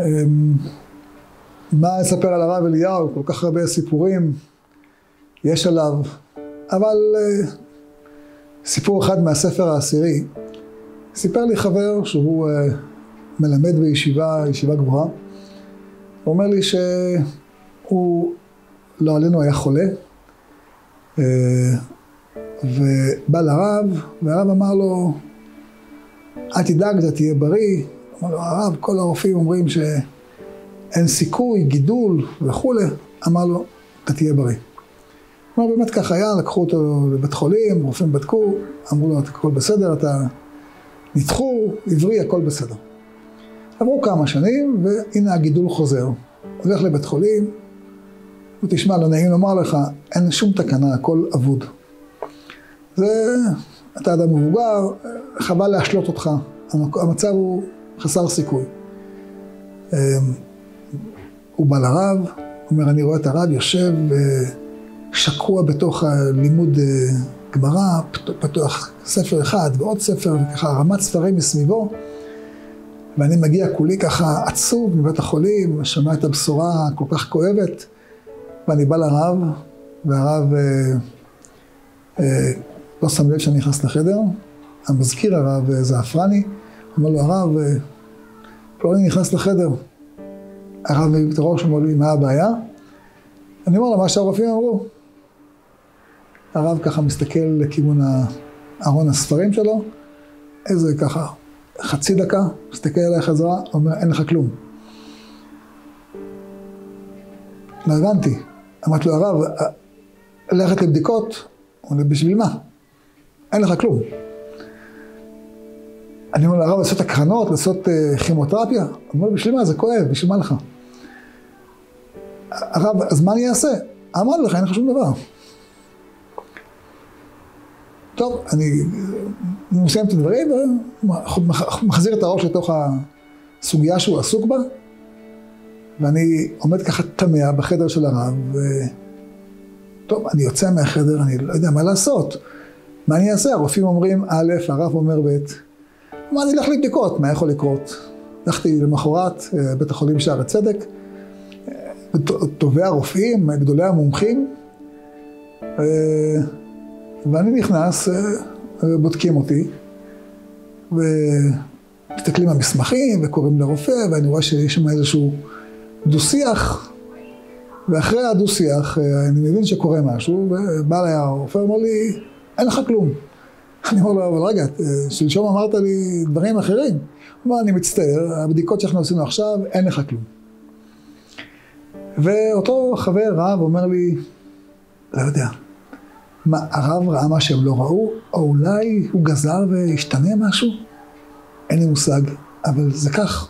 מה אספר על הרב אליהו? כל כך הרבה סיפורים יש עליו, אבל סיפור אחד מהספר העשירי, סיפר לי חבר שהוא מלמד בישיבה גבוהה, הוא אומר לי שהוא, לא עלינו, היה חולה, ובא לרב, והרב אמר לו, אל תדאג, אתה תהיה בריא. אמר לו, הרב, כל הרופאים אומרים שאין סיכוי, גידול וכו'. אמר לו, אתה תהיה בריא. אמר, באמת כך היה, לקחו אותו לבית חולים, רופאים בדקו, אמרו לו, הכל בסדר, אתה ניתחו, עברי, הכל בסדר. עברו כמה שנים, והנה הגידול חוזר. הולך לבית חולים, ותשמע, לא נעים לומר לך, אין שום תקנה, הכל אבוד. אתה אדם מבוגר, חבל להשלות אותך, המצב הוא חסר סיכוי. הוא בא לרב, אומר, אני רואה את הרב יושב שקוע בתוך לימוד גמרא, פתוח ספר אחד ועוד ספר, וככה רמת ספרים מסביבו, ואני מגיע כולי ככה עצוב מבית החולים, שומע את הבשורה כל כך כואבת, ואני בא לרב, והרב לא שם לב שאני נכנס לחדר, המזכיר הרב זעפרני, אומר לו, הרב, פלוני נכנס לחדר. הרב מביא את הראש, אומר לי, מה הבעיה? אני אומר לו, מה שהרופאים אמרו. הרב ככה מסתכל לכיוון ארון הספרים שלו, איזה ככה חצי דקה, מסתכל עליי חזרה, אומר, אין לך כלום. לא הבנתי. אמרתי לו, הרב, ללכת לבדיקות, הוא אומר, בשביל מה? אין לך כלום. אני אומר לרב, לעשות הקרנות, לעשות כימותרפיה. הוא אומר, בשביל מה? זה כואב, בשביל מה לך? הרב, אז מה אני אעשה? אמרתי לך, אין לך שום דבר. טוב, אני מסיים את הדברים, ומחזיר את הראש לתוך הסוגיה שהוא עסוק בה, ואני עומד ככה תמה בחדר של הרב, טוב, אני יוצא מהחדר, אני לא יודע מה לעשות. מה אני אעשה? הרופאים אומרים א', הרב אומר ב'. מה, אני אלך לבדיקות, מה יכול לקרות? הלכתי למחרת, בית החולים שערי צדק, טובי הרופאים, גדולי המומחים, ואני נכנס, בודקים אותי, ומסתכלים על מסמכים, וקוראים לרופא, ואני רואה שיש שם איזשהו דו-שיח, ואחרי הדו-שיח, אני מבין שקורה משהו, ובא אליי הרופא, אומר לי, אין לך כלום. אני אומר לו, אבל רגע, שלשום אמרת לי דברים אחרים. הוא אומר, אני מצטער, הבדיקות שאנחנו עשינו עכשיו, אין לך כלום. ואותו חבר רב אומר לי, לא יודע, מה, הרב ראה מה שהם לא ראו, או אולי הוא גזר והשתנה משהו? אין לי מושג, אבל זה כך.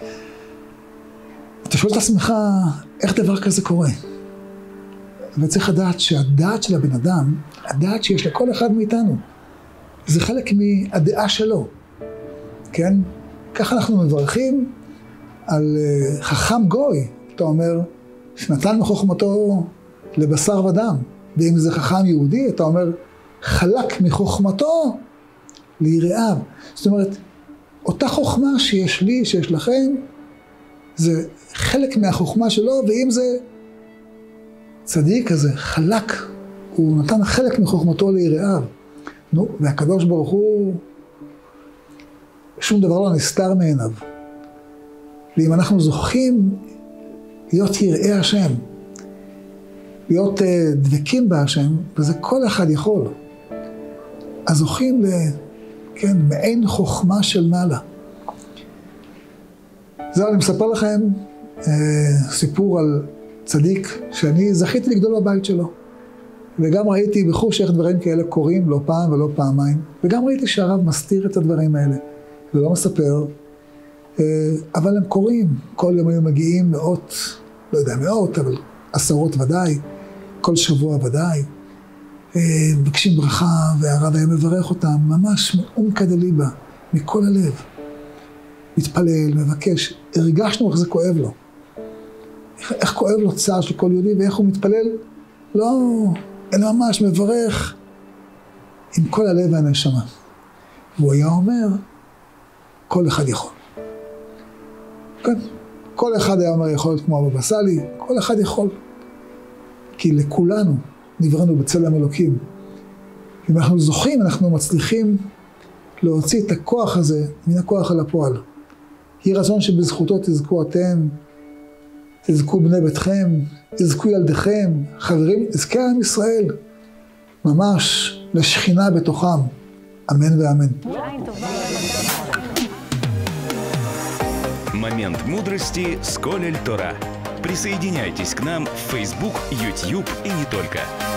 אתה שואל את עצמך, איך דבר כזה קורה? וצריך לדעת שהדעת של הבן אדם, הדעת שיש לכל אחד מאיתנו, זה חלק מהדעה שלו, כן? ככה אנחנו מברכים על חכם גוי, אתה אומר, שנתן מחוכמתו לבשר ודם, ואם זה חכם יהודי, אתה אומר, חלק מחוכמתו ליראיו. זאת אומרת, אותה חוכמה שיש לי, שיש לכם, זה חלק מהחוכמה שלו, ואם זה צדיק הזה, חלק, הוא נתן חלק מחוכמתו ליראיו. נו, והקדוש ברוך הוא, שום דבר לא נסתר מעיניו. ואם אנחנו זוכים להיות יראי השם, להיות דבקים בהשם, וזה כל אחד יכול, אז זוכים כן, מעין חוכמה של מעלה. זהו, אני מספר לכם סיפור על צדיק שאני זכיתי לגדול בבית שלו. וגם ראיתי בחוש איך דברים כאלה קורים, לא פעם ולא פעמיים. וגם ראיתי שהרב מסתיר את הדברים האלה, ולא מספר. אבל הם קורים. כל יום היו מגיעים מאות, לא יודע מאות, אבל עשרות ודאי. כל שבוע ודאי. מבקשים ברכה, והרב היה מברך אותם, ממש מעומקא דליבא, מכל הלב. מתפלל, מבקש. הרגשנו איך זה כואב לו. איך כואב לו צער של כל יהודי, ואיך הוא מתפלל? לא, אלא ממש מברך עם כל הלב והנשמה. והוא היה אומר, כל אחד יכול. כן, כל אחד היה אומר יכול להיות כמו הבבא סאלי, כל אחד יכול. כי לכולנו נבראנו בצלם אלוקים. אם אנחנו זוכים, אנחנו מצליחים להוציא את הכוח הזה מן הכוח אל הפועל. יהי רצון שבזכותו תזכו אתם, תזכו בני ביתכם, תזכו ילדיכם, חברים, תזכה עם ישראל, ממש לשכינה בתוכם. אמן ואמן. Момент мудрости с Колель Тора. Присоединяйтесь к нам в Facebook, YouTube и не только.